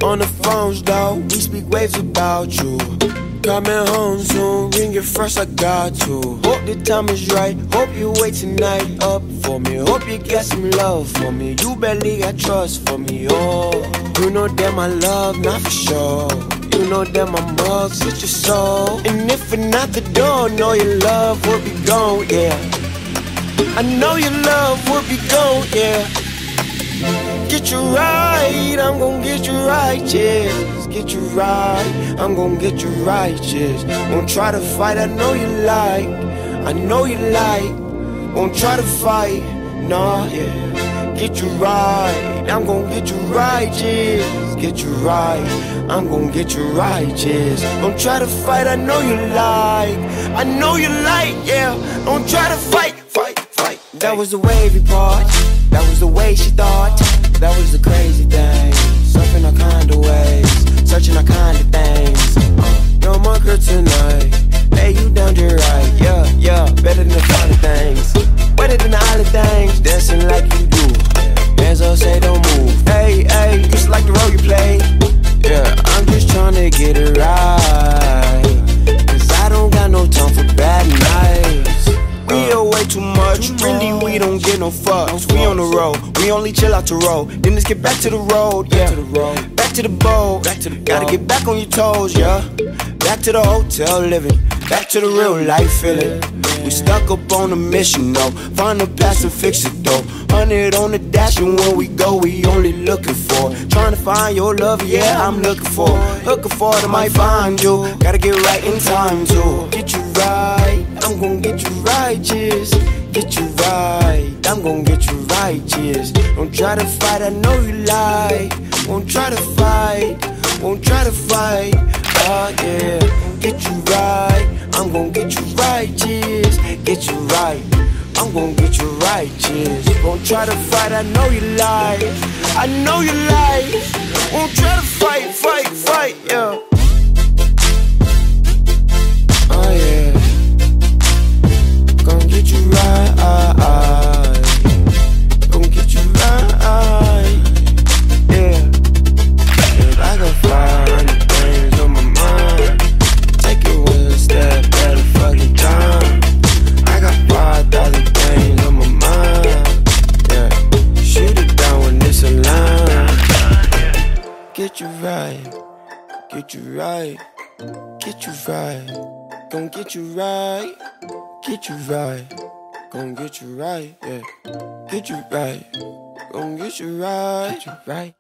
On the phones though, we speak waves about you. Coming home soon, ring it first, I got to. Hope the time is right, hope you wait tonight up for me. Hope you get some love for me, you barely got trust for me, oh. You know that my love, not for sure. You know that my mugs hit your soul. And if we're not the door, know your love will be gone, yeah. I know your love will be gone, yeah. Get you right, I'm gon' get you righteous. Get you right, I'm gon' get you righteous. Won't try to fight, I know you like. I know you like. Won't try to fight, nah, yeah. Get you right, I'm gon' get you righteous. Get you right, I'm gon' get you righteous. Don't try to fight, I know you like. I know you like, yeah. Don't try to fight, fight, fight. That was the wavy part. That was the way she thought. That was the crazy thing. Surfing all kind of ways, searching all kind of things. No more kryptonite. Lay you down to right, yeah, yeah. Better than the finer things, better than the island things. Dancing like you do. Hands up, say don't move. Hey, hey, just like the role you play. Yeah, I'm just trying to get it right. Cause I don't got no time for bad nights. We are way too much, really we don't get no fucks. We on the road, we only chill out the road. Then let's get back to the road, yeah. Back to the boat, gotta get back on your toes, yeah. Back to the hotel living, back to the real life feeling. We stuck up on a mission, though. Find the past and fix it, though. 100 on the dash, and when we go, we only looking for. Trying to find your love, yeah, I'm looking for. Looking for it, I might find you. Gotta get right in time, too. Get you right, I'm gon' get you righteous. Get you right, I'm gon' get you righteous. Don't try to fight, I know you like. Won't try to fight, won't try to fight. Oh yeah, get you right, I'm gon' get you righteous. Get you right, I'm gon' get you righteous. Won't try to fight, I know you like. I know you like. Won't try to fight, fight, fight, yeah. Oh yeah, gon' get you right, gon' get you right, yeah. Cause I got 500 things on my mind. Take it one step at a fucking time. I got 5,000 things on my mind, yeah. Shoot it down when it's a line. Get you right, get you right, get you right. Gon' get you right, get you right. Gon' get you right, yeah. Get you right, gon' get you right, get you right.